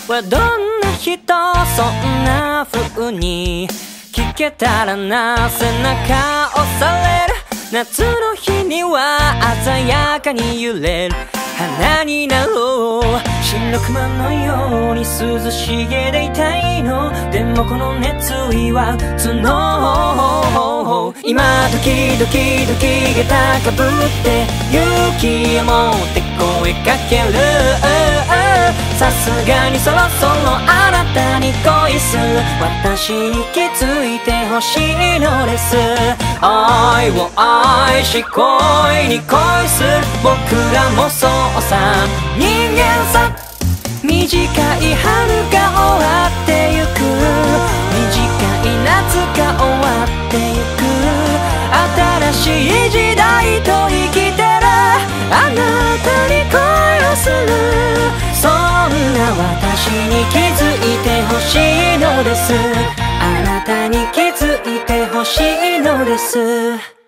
はどんな人、そんな風に聞けたらな、背中押される夏の日には鮮やかに揺れる花になろう。白熊のように涼しげでいたいの。でもこの熱意は角。今ドキドキドキ下駄かぶって勇気を持って声かける。さすがにそろそろあなたに恋する。私に気づいてほしいのです。愛を愛し恋に恋する。僕らもそうさ、人間さ。短い春が終わってゆく、短い夏が終わってゆく。新しい時代と生きてるあなたに恋をする。そんな私に気づいてほしいのです。あなたに気づいてほしいのです。